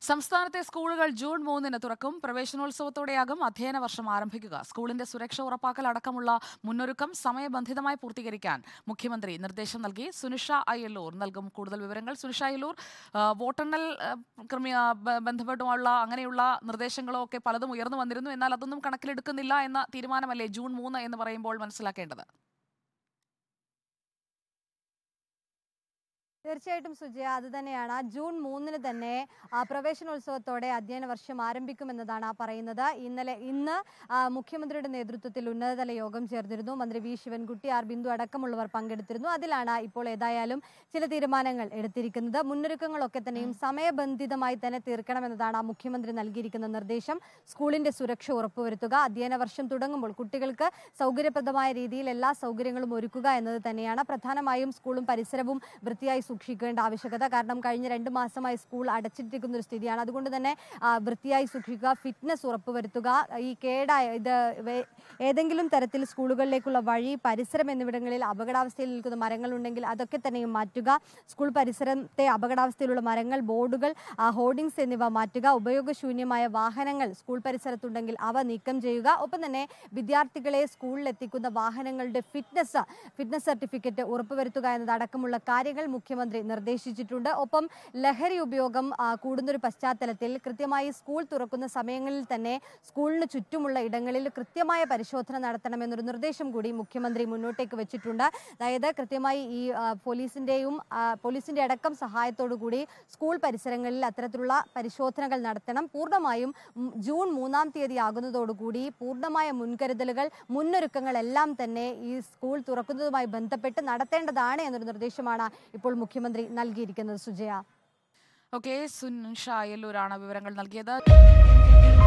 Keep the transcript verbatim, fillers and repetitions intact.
സംസ്ഥാനത്തെ സ്കൂളുകൾ ജൂൺ മൂന്നിന് തുറക്കും. പ്രവേശനോത്സവത്തോടെയാകും അധ്യയന വർഷം ആരംഭിക്കുക. സ്കൂളിന്റെ സുരക്ഷ ഉറപ്പാക്കൽ അടക്കമുള്ള മുന്നൊരുക്കം സമയബന്ധിതമായി പൂർത്തീകരിക്കാൻ മുഖ്യമന്ത്രി നിർദ്ദേശം നൽകി. സുനിഷ അയ്യല്ലൂർ നൽകും കൂടുതൽ വിവരങ്ങൾ. സുനിഷ അയ്യല്ലൂർ, വോട്ടെണ്ണൽ ക്രമീ ബന്ധപ്പെട്ടുള്ള അങ്ങനെയുള്ള നിർദ്ദേശങ്ങളോ ഒക്കെ പലതും ഉയർന്നു വന്നിരുന്നു. എന്നാൽ അതൊന്നും കണക്കിലെടുക്കുന്നില്ല എന്ന തീരുമാനമല്ലേ ജൂൺ മൂന്ന് എന്ന് പറയുമ്പോൾ മനസ്സിലാക്കേണ്ടത്? തീർച്ചയായിട്ടും സുജയ, അത് തന്നെയാണ്. ജൂൺ മൂന്നിന് തന്നെ പ്രവേശനോത്സവത്തോടെ അധ്യയന വർഷം ആരംഭിക്കുമെന്നതാണ് പറയുന്നത്. ഇന്നലെ ഇന്ന് മുഖ്യമന്ത്രിയുടെ നേതൃത്വത്തിൽ ഉന്നതതല യോഗം ചേർന്നിരുന്നു. മന്ത്രി വി ശിവൻകുട്ടി, ആർ ബിന്ദു അടക്കമുള്ളവർ പങ്കെടുത്തിരുന്നു. അതിലാണ് ഇപ്പോൾ ഏതായാലും ചില തീരുമാനങ്ങൾ എടുത്തിരിക്കുന്നത്. മുന്നൊരുക്കങ്ങളൊക്കെ തന്നെയും സമയബന്ധിതമായി തന്നെ തീർക്കണമെന്നതാണ് മുഖ്യമന്ത്രി നൽകിയിരിക്കുന്ന നിർദ്ദേശം. സ്കൂളിന്റെ സുരക്ഷ ഉറപ്പുവരുത്തുക, അധ്യയന വർഷം തുടങ്ങുമ്പോൾ കുട്ടികൾക്ക് സൗകര്യപ്രദമായ രീതിയിൽ എല്ലാ സൗകര്യങ്ങളും ഒരുക്കുക എന്നത് തന്നെയാണ് പ്രധാനമായും. സ്കൂളും പരിസരവും വൃത്തിയായി സൂക്ഷിക്കേണ്ട ആവശ്യകത. കാരണം കഴിഞ്ഞ രണ്ട് മാസമായി സ്കൂൾ അടച്ചിട്ടിരിക്കുന്ന ഒരു സ്ഥിതിയാണ്. അതുകൊണ്ട് തന്നെ വൃത്തിയായി സൂക്ഷിക്കുക, ഫിറ്റ്നസ് ഉറപ്പുവരുത്തുക. ഈ കേടായ ഇത് ഏതെങ്കിലും തരത്തിൽ സ്കൂളുകളിലേക്കുള്ള വഴി, പരിസരം എന്നിവിടങ്ങളിൽ അപകടാവസ്ഥയിൽ നിൽക്കുന്ന മരങ്ങൾ ഉണ്ടെങ്കിൽ അതൊക്കെ തന്നെയും മാറ്റുക. സ്കൂൾ പരിസരത്തെ അപകടാവസ്ഥയിലുള്ള മരങ്ങൾ, ബോർഡുകൾ, ഹോർഡിങ്സ് എന്നിവ മാറ്റുക. ഉപയോഗശൂന്യമായ വാഹനങ്ങൾ സ്കൂൾ പരിസരത്തുണ്ടെങ്കിൽ അവ നീക്കം ചെയ്യുക. ഒപ്പം തന്നെ വിദ്യാർത്ഥികളെ സ്കൂളിൽ എത്തിക്കുന്ന വാഹനങ്ങളുടെ ഫിറ്റ്നസ് ഫിറ്റ്നസ് സർട്ടിഫിക്കറ്റ് ഉറപ്പുവരുത്തുക എന്നതടക്കമുള്ള കാര്യങ്ങൾ മുഖ്യമന്ത്രി നിർദ്ദേശിച്ചിട്ടുണ്ട്. ഒപ്പം ലഹരി ഉപയോഗം കൂടുന്നൊരു പശ്ചാത്തലത്തിൽ കൃത്യമായി സ്കൂൾ തുറക്കുന്ന സമയങ്ങളിൽ തന്നെ സ്കൂളിന് ചുറ്റുമുള്ള ഇടങ്ങളിൽ കൃത്യമായ പരിശോധന നടത്തണമെന്നൊരു നിർദ്ദേശം കൂടി മുഖ്യമന്ത്രി മുന്നോട്ടേക്ക് വെച്ചിട്ടുണ്ട്. അതായത് കൃത്യമായി ഈ പോലീസിന്റെയും പോലീസിന്റെ അടക്കം സഹായത്തോടു കൂടി സ്കൂൾ പരിസരങ്ങളിൽ അത്തരത്തിലുള്ള പരിശോധനകൾ നടത്തണം. പൂർണ്ണമായും ജൂൺ മൂന്നാം തീയതി ആകുന്നതോടുകൂടി പൂർണ്ണമായ മുൻകരുതലുകൾ, മുന്നൊരുക്കങ്ങളെല്ലാം തന്നെ ഈ സ്കൂൾ തുറക്കുന്നതുമായി ബന്ധപ്പെട്ട് നടത്തേണ്ടതാണ് എന്നൊരു നിർദ്ദേശമാണ് ഇപ്പോൾ മുഖ്യമന്ത്രി നൽകിയിരിക്കുന്നത്. സുജയ. ഓക്കെ, സുനിഷ അയ്യല്ലൂരാണ് വിവരങ്ങൾ നൽകിയത്.